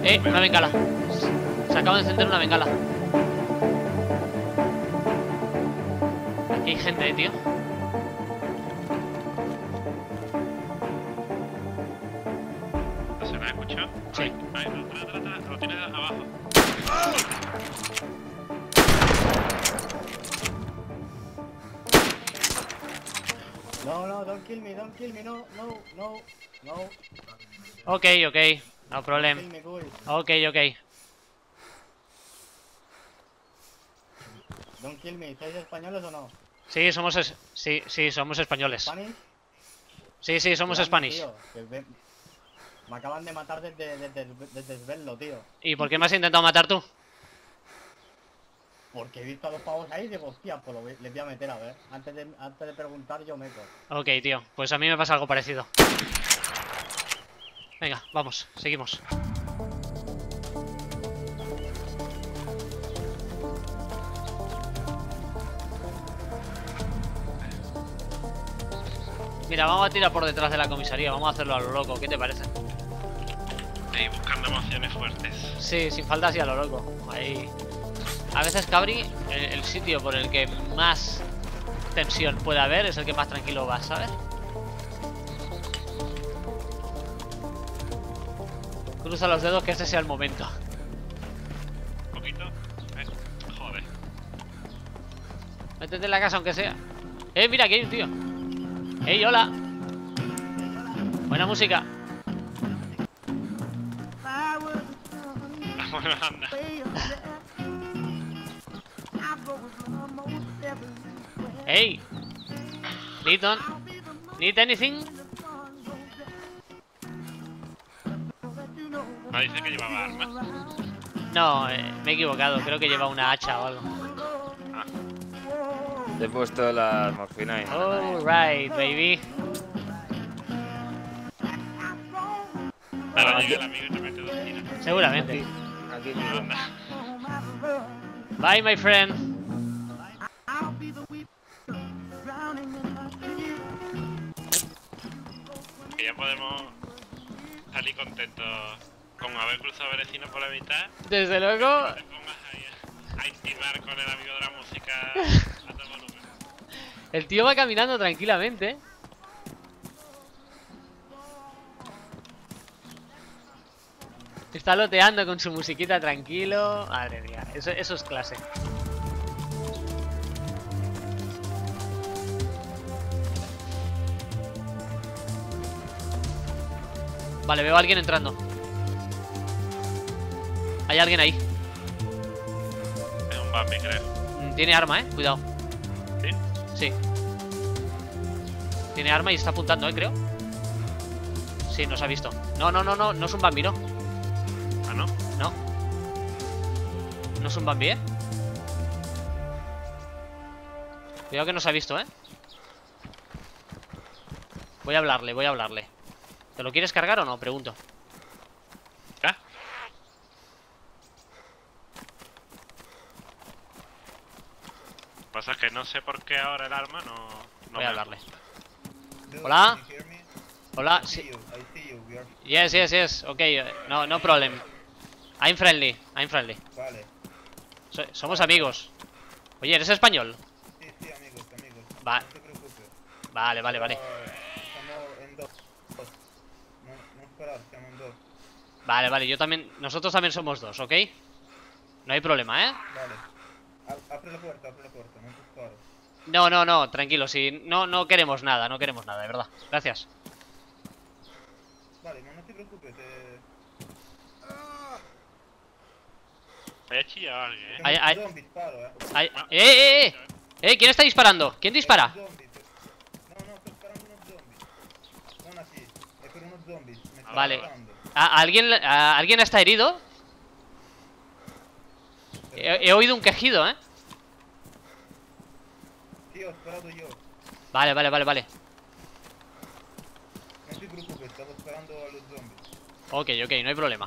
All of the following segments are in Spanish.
Una bengala. Se acaba de encender una bengala. Aquí hay gente, tío. ¿Se me ha escuchado? Sí. Ahí, lo tiene abajo. No, don't kill me, no, no. Ok, no problem. Don't kill me, boys. Ok. Don't kill me, ¿sois españoles o no? Sí, somos españoles. ¿Spanish? Sí, somos Cuidadme, Spanish. tío, me acaban de matar desde Svello, tío. ¿Y por qué me has intentado matar tú? Porque he visto a los pavos ahí y digo, hostia, pues les voy a meter a ver. Antes de preguntar yo meto. Ok, tío, pues a mí me pasa algo parecido. Venga, vamos, seguimos. Mira, vamos a tirar por detrás de la comisaría. Vamos a hacerlo a lo loco, ¿qué te parece? Ahí, buscando emociones fuertes. Sí, sin falta así a lo loco. Ahí. A veces, Cabri, el sitio por el que más tensión puede haber es el que más tranquilo vas, ¿sabes? Cruza los dedos que ese sea el momento. Un poquito. Joder. Métete en la casa aunque sea. Mira, aquí hay un tío. Hola. Buena música. Bueno, anda. Hey. Need anything? No dice que llevaba armas. No, me he equivocado. Creo que lleva una hacha o algo. Le he puesto la morfina y Alright, baby. Ahora llega el amigo y te mete 2 tiros. Seguramente. aquí Anda. Bye, my friend. Que ya podemos salir contentos con haber cruzado vecinos por la mitad. Desde luego. No te pongas ahí a intimar con el amigo de la música a todo volumen. El tío va caminando tranquilamente. Está loteando con su musiquita tranquilo. Madre mía, eso es clase. Vale, veo a alguien entrando. Hay alguien ahí. Es un Bambi, creo. Tiene arma, cuidado. ¿Sí? Sí. Tiene arma y está apuntando, creo. Sí, nos ha visto. No es un Bambi, no. Ah, ¿no? No. No es un Bambi, Cuidado que nos ha visto, Voy a hablarle. ¿Te lo quieres cargar o no? Pregunto. ¿Ya? Pasa que no sé por qué ahora el arma no Voy a hablarle. Dude, Hola. can you hear me? Hola, I sí. see you. We are... Yes. Ok, no problem. I'm friendly. Vale. Somos amigos. Oye, ¿eres español? Sí, amigos. Va. No te preocupes. Vale. Estamos en dos. No esperar, estamos en dos. Vale, nosotros también somos dos, ¿ok? No hay problema, Vale. Abre la puerta, no te disparo. No, tranquilo, sí. No queremos nada, de verdad. Gracias. Vale, no te preocupes. Haya chillado a alguien, Ay. Un disparo, ¿Quién está disparando? ¿Quién dispara? Zombies. No, estoy disparando unos zombies. No así, es por unos zombies. Me están Vale. matando. ¿Alguien está herido? He oído un quejido, Sí, he disparado yo. Vale. No te preocupes, estaba esperando a los zombies. Ok, no hay problema.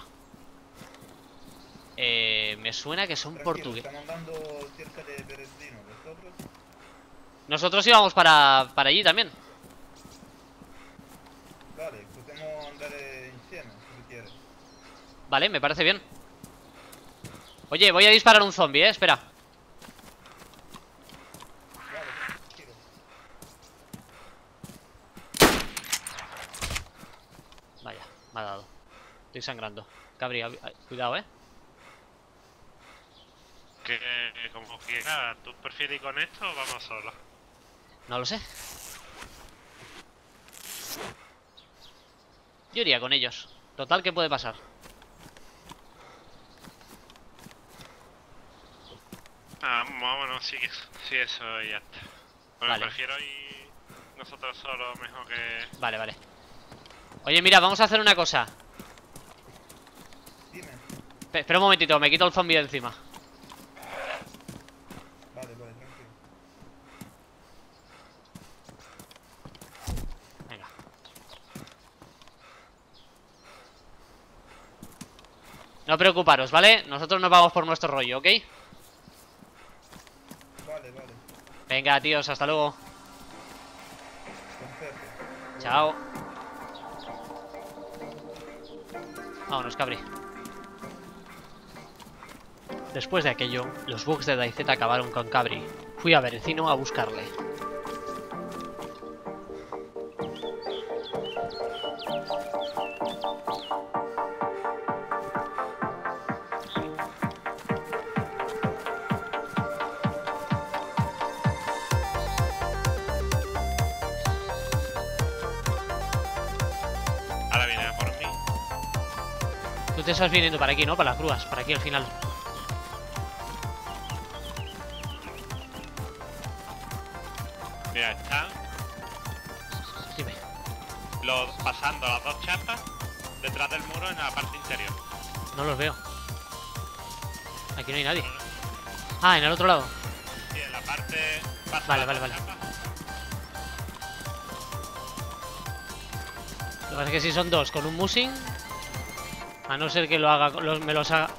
Me suena que son Tranquilo, portugueses. estamos andando cerca de Berezino. ¿Vosotros? Nosotros íbamos para allí también. Vale, podemos andar en Siena, si quieres. Vale, me parece bien. Oye, voy a disparar a un zombie, espera. Vale, tiro. Vaya, me ha dado. Estoy sangrando. Cabri, cuidado, Que como quieras, ¿tú prefieres ir con esto o vamos solos? No lo sé. Yo iría con ellos. Total, ¿qué puede pasar? Ah, vámonos, sí, eso y ya está. Bueno, Vale. prefiero ir nosotros solos mejor que... Vale, vale. Oye, mira, vamos a hacer una cosa. Dime. Espera un momentito, me quito el zombie de encima. Vale, vale, tranquilo. Venga. No preocuparos, ¿vale? Nosotros nos vamos por nuestro rollo, ¿ok? Vale, vale. Venga, tíos, hasta luego. Perfecto. Chao. Vámonos, cabri. Después de aquello, los bugs de DayZ acabaron con Cabri. Fui a Berecino a buscarle. Ahora viene a por mí. Tú te estás viniendo para aquí, ¿no? Para las grúas, para aquí al final. Mira, están Dime. pasando las dos chapas detrás del muro en la parte interior. No los veo. Aquí no hay nadie. Ah, en el otro lado. Sí, en la parte... pasan Vale, las vale, dos vale. chapas. Lo que pasa es que si son dos con un musing, a no ser que lo haga, me los haga.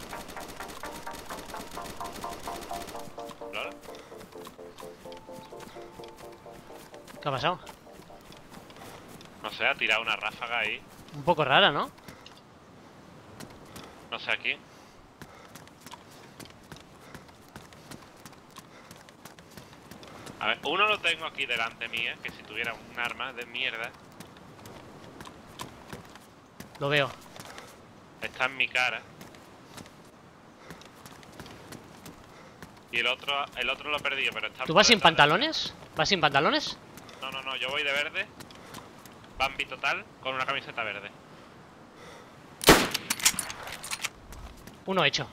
Claro. ¿Qué ha pasado? No sé, ha tirado una ráfaga ahí. Un poco rara, ¿no? No sé aquí. A ver, uno lo tengo aquí delante mía, que si tuviera un arma de mierda, Lo veo. está en mi cara. Y el otro lo he perdido, pero está... ¿Tú por vas sin detrás de- pantalones? ¿Vas sin pantalones? No, no, no, yo voy de verde. Bambi total, con una camiseta verde. Uno hecho.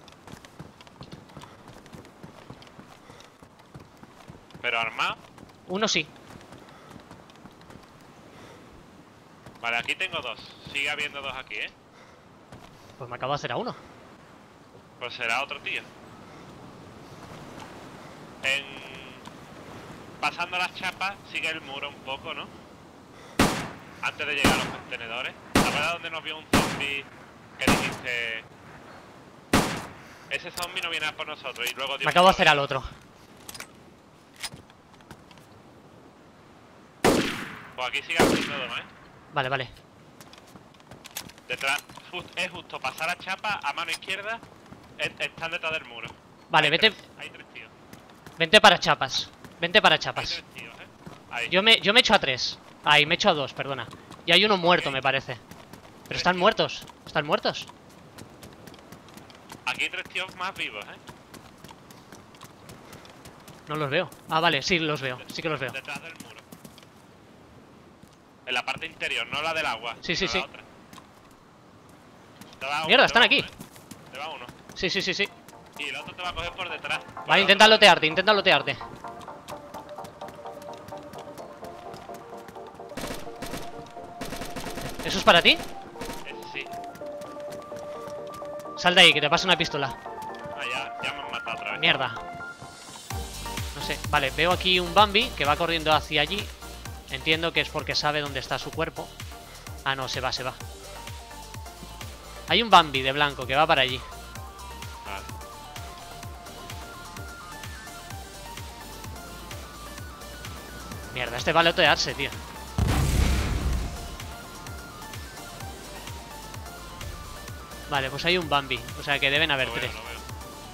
Pero armado. Uno sí. Vale, aquí tengo dos. Sigue habiendo dos aquí, ¿eh? Pues me acabo de hacer a uno. Pues será otro tío. Pasando las chapas, sigue el muro un poco, ¿no? Antes de llegar a los contenedores. ¿Te acuerdas donde nos vio un zombie que dijiste... Ese zombie no viene a por nosotros y luego... Me acabo de hacer al otro. Pues aquí sigue haciendo dos, ¿eh? Vale, vale. Detrás, es justo pasar a chapa a mano izquierda, están detrás del muro. Vale, Hay vete. Hay tres tíos. Vente para chapas. Vente para Hay chapas. tres tíos, ¿eh? Ahí. Yo me echo a 3. Ahí, me echo a 2, perdona. Y hay uno muerto, me parece. Pero están muertos. Están muertos. Aquí hay tres tíos más vivos, ¿eh? No los veo. Ah, vale, sí los veo. Sí que los veo. Detrás del muro. En la parte interior, no la del agua. Sí, sino sí, la sí. otra. Te va uno, Mierda, te están va aquí. uno, Te va uno. Sí, sí, sí, sí. Y el otro te va a coger por detrás. Vale, intenta lotearte, intenta lotearte. ¿Eso es para ti? Sí. Sal de ahí, que te pase una pistola. Ah, ya me han matado otra vez. Mierda. No sé. Vale, veo aquí un Bambi que va corriendo hacia allí. Entiendo que es porque sabe dónde está su cuerpo. Ah, no, se va, se va. Hay un Bambi de blanco que va para allí. Vale. Mierda, este va a lotearse, tío. Vale, pues hay un Bambi. O sea que deben haber Lo veo, 3. lo veo.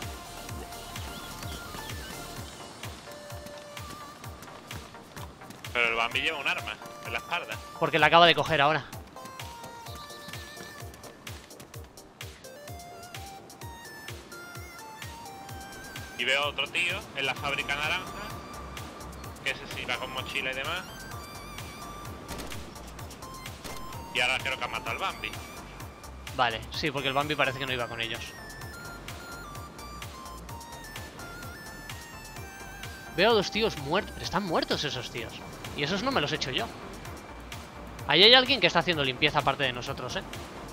Pero el Bambi lleva un arma en la espalda. Porque la acaba de coger ahora. Y veo otro tío en la fábrica naranja. Que ese sí va con mochila y demás. Y ahora creo que ha matado al Bambi. Vale, sí, porque el Bambi parece que no iba con ellos. Veo 2 tíos muertos. Pero están muertos esos tíos. Y esos no me los he hecho yo. Ahí hay alguien que está haciendo limpieza aparte de nosotros, ¿eh?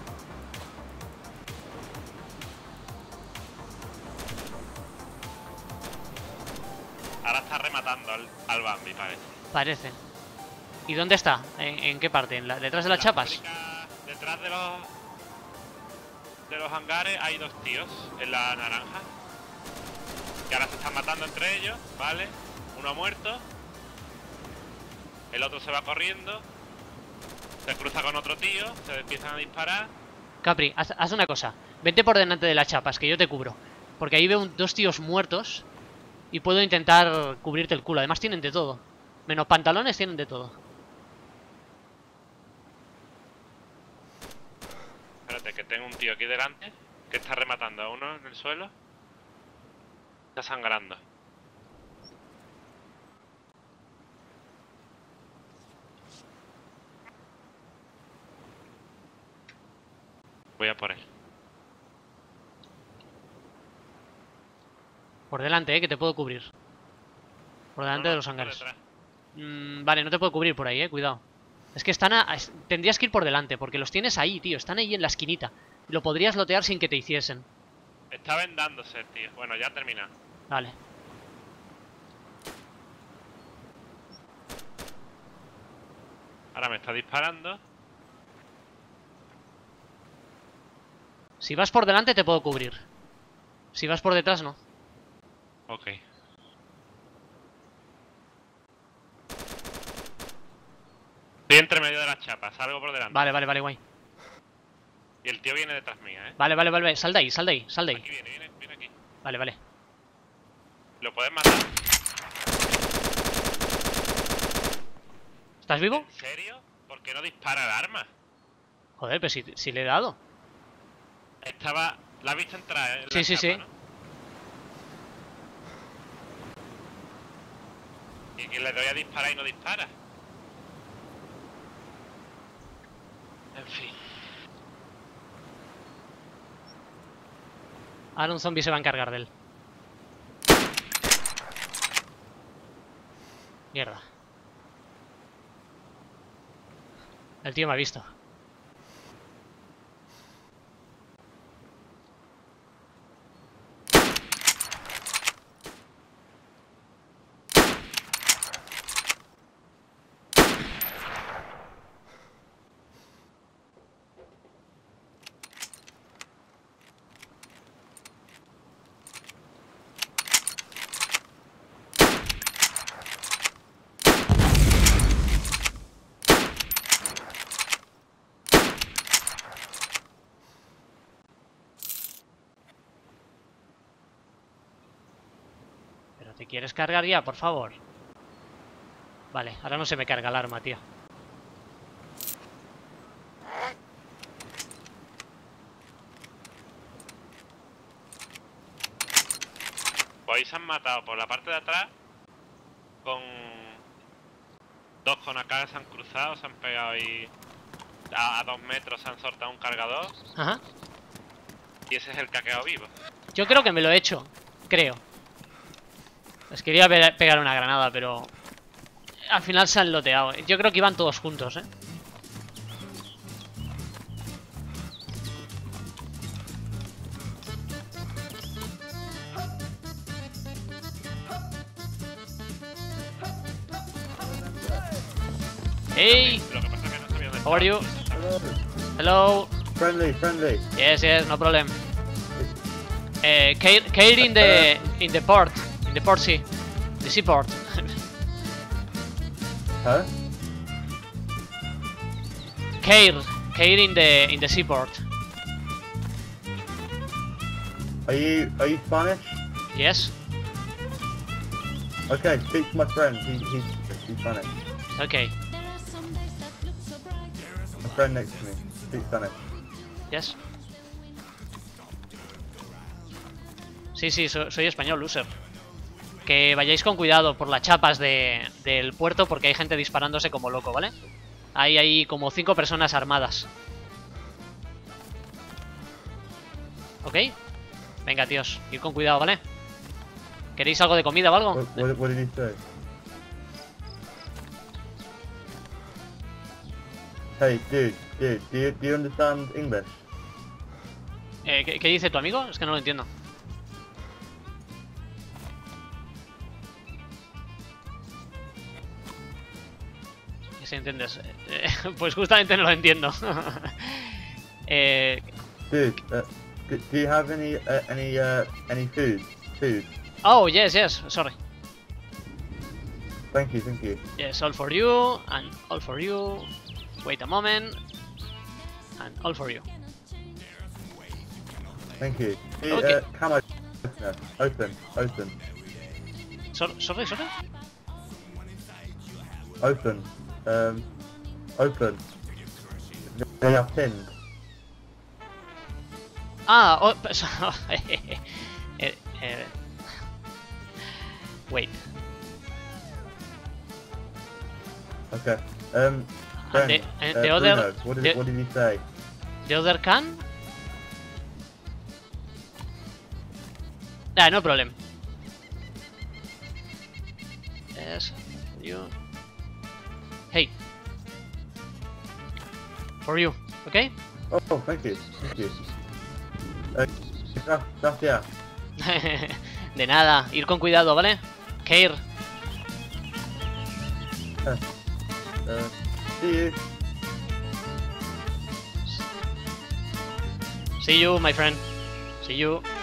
Ahora está rematando al Bambi, parece. Parece. ¿Y dónde está? ¿En qué parte? ¿Detrás de las chapas? fábrica, detrás de los hangares hay 2 tíos en la naranja. Que ahora se están matando entre ellos, ¿vale? Uno ha muerto. El otro se va corriendo. Se cruza con otro tío. Se empiezan a disparar. Capri, haz una cosa. Vente por delante de las chapas, que yo te cubro. Porque ahí veo 2 tíos muertos. Y puedo intentar cubrirte el culo. Además tienen de todo. Menos pantalones, tienen de todo. Espérate, que tengo un tío aquí delante. Que está rematando a uno en el suelo. Está sangrando. Voy a por él. Por delante, que te puedo cubrir. Por delante No, de los por hangares. detrás. Vale, no te puedo cubrir por ahí, cuidado. Es que están tendrías que ir por delante, porque los tienes ahí, tío. Están ahí en la esquinita. Lo podrías lotear sin que te hiciesen. Está vendándose el tío. Bueno, ya ha terminado. Vale. Ahora me está disparando. Si vas por delante te puedo cubrir. Si vas por detrás, no. Ok. Estoy entre medio de las chapas, salgo por delante. Vale, vale, vale, guay. Y el tío viene detrás mía, Vale, vale, vale. Sal de ahí, sal de ahí, sal de ahí. Aquí viene aquí. Vale, vale. ¿Lo puedes matar? ¿Estás vivo? ¿En serio? ¿Por qué no dispara el arma? Joder, pero si le he dado. Estaba... ¿La has visto entrar? En Sí, la sí, chapa, sí. ¿no? Y que le doy a disparar y no dispara. En fin. Ahora un zombie se va a encargar de él. Mierda. El tío me ha visto. ¿Te quieres cargar ya, por favor? Vale, ahora no se me carga el arma, tío. Pues ahí se han matado por la parte de atrás. Con... Dos con AK se han cruzado, se han pegado ahí... A 2 metros se han soltado un cargador. Ajá. Y ese es el que ha quedado vivo. Yo creo que me lo he hecho. Creo. Les quería pegar una granada, pero... Al final se han loteado. Yo creo que iban todos juntos, ¿eh? Hey! Lo que pasa es que no sabía dónde How are you? Hello. Hello. Friendly, friendly. Yes, yes, no problem. Care in the port. In the port sea. The seaport. Huh? Care in the seaport. Are you Spanish? Yes. Okay, speak to my friend. He's Spanish. Okay. My friend next to me. Speak Spanish. Yes. Sí, sí, soy español, loser. Que vayáis con cuidado por las chapas del puerto porque hay gente disparándose como loco, ¿vale? Hay como 5 personas armadas. ¿Ok? Venga, tíos, ir con cuidado, ¿vale? ¿Queréis algo de comida o algo? What did he say? Hey, dude, do you understand English? ¿Qué dice tu amigo? Es que no lo entiendo. ¿Qué se entiendes? Pues justamente no lo entiendo. Dude, do you have any food? Food. Oh, yes, sorry. Thank you. Yes, all for you, and all for you. Wait a moment. And all for you. Thank you. Okay. Camo opener. Open. Sorry? Open. Open. They are pinned. Ah, oh, wait. Okay. Friend, the other- Bruno, what did he say? The other can? Ah, no problem. Yes, you. Hey. For you, okay? Oh, thank you. Gracias. De nada, ir con cuidado, ¿vale? Keir. See you. See you, my friend. See you.